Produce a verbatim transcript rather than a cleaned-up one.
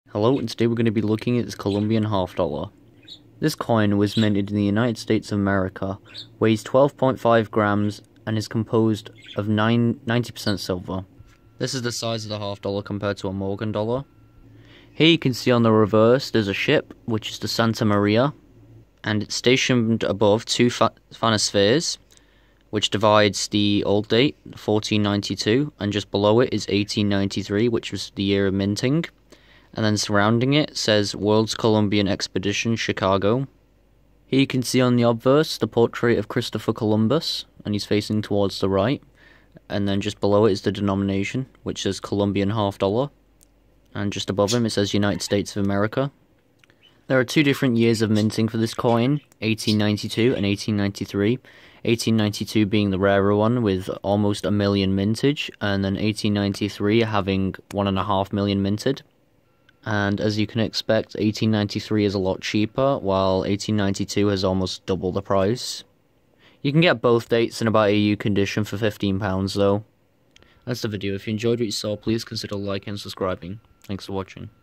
Hello, and today we're going to be looking at this Colombian half dollar. This coin was minted in the United States of America, weighs twelve point five grams, and is composed of ninety percent silver. This is the size of the half dollar compared to a Morgan dollar. Here you can see on the reverse there's a ship, which is the Santa Maria, and it's stationed above two fa Spheres, which divides the old date, fourteen ninety-two, and just below it is eighteen ninety-three, which was the year of minting. And then surrounding it says World's Columbian Expedition, Chicago. Here you can see on the obverse the portrait of Christopher Columbus, and he's facing towards the right. And then just below it is the denomination, which says Colombian half dollar. And just above him it says United States of America. There are two different years of minting for this coin, eighteen ninety-two and eighteen ninety-three. eighteen ninety-two being the rarer one with almost a million mintage, and then eighteen ninety-three having one and a half million minted. And as you can expect, eighteen ninety-three is a lot cheaper, while eighteen ninety-two has almost double the price. You can get both dates in about A U condition for fifteen pounds though. That's the video. If you enjoyed what you saw, please consider liking and subscribing. Thanks for watching.